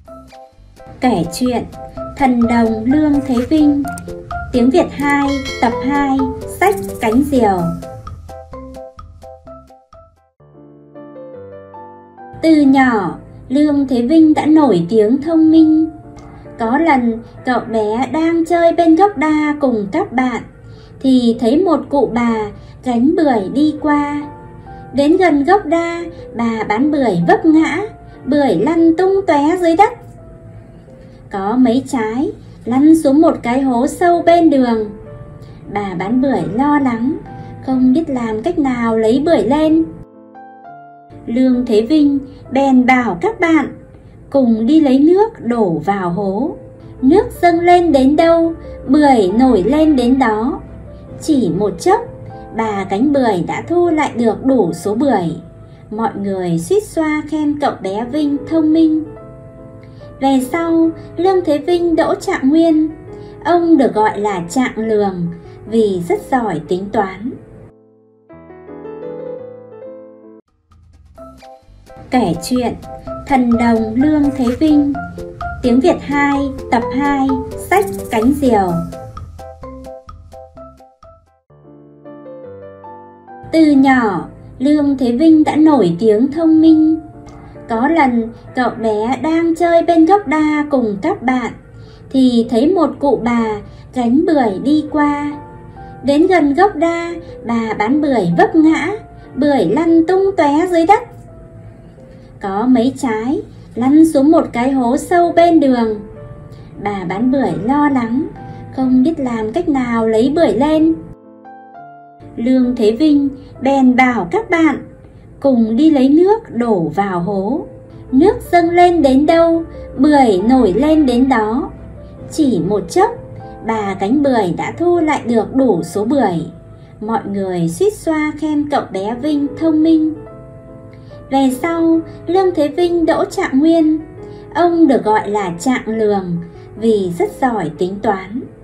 Kể chuyện Thần đồng Lương Thế Vinh. Tiếng Việt 2, tập 2, sách Cánh Diều. Từ nhỏ, Lương Thế Vinh đã nổi tiếng thông minh. Có lần, cậu bé đang chơi bên gốc đa cùng các bạn, thì thấy một cụ bà gánh bưởi đi qua. Đến gần gốc đa, bà bán bưởi vấp ngã, bưởi lăn tung tóe dưới đất. Có mấy trái lăn xuống một cái hố sâu bên đường. Bà bán bưởi lo lắng, không biết làm cách nào lấy bưởi lên. Lương Thế Vinh bèn bảo các bạn cùng đi lấy nước đổ vào hố. Nước dâng lên đến đâu, bưởi nổi lên đến đó. Chỉ một chốc, bà gánh bưởi đã thu lại được đủ số bưởi. Mọi người suýt xoa khen cậu bé Vinh thông minh. Về sau, Lương Thế Vinh đỗ Trạng Nguyên. Ông được gọi là Trạng Lường vì rất giỏi tính toán. Kể chuyện Thần đồng Lương Thế Vinh. Tiếng Việt 2, tập 2, sách Cánh Diều. Từ nhỏ, Lương Thế Vinh đã nổi tiếng thông minh. Có lần, cậu bé đang chơi bên gốc đa cùng các bạn, thì thấy một cụ bà gánh bưởi đi qua. Đến gần gốc đa, bà bán bưởi vấp ngã, bưởi lăn tung tóe dưới đất. Có mấy trái lăn xuống một cái hố sâu bên đường. Bà bán bưởi lo lắng, không biết làm cách nào lấy bưởi lên. Lương Thế Vinh bèn bảo các bạn cùng đi lấy nước đổ vào hố. Nước dâng lên đến đâu, bưởi nổi lên đến đó. Chỉ một chốc, bà gánh bưởi đã thu lại được đủ số bưởi. Mọi người suýt xoa khen cậu bé Vinh thông minh. Về sau, Lương Thế Vinh đỗ Trạng Nguyên. Ông được gọi là Trạng Lường vì rất giỏi tính toán.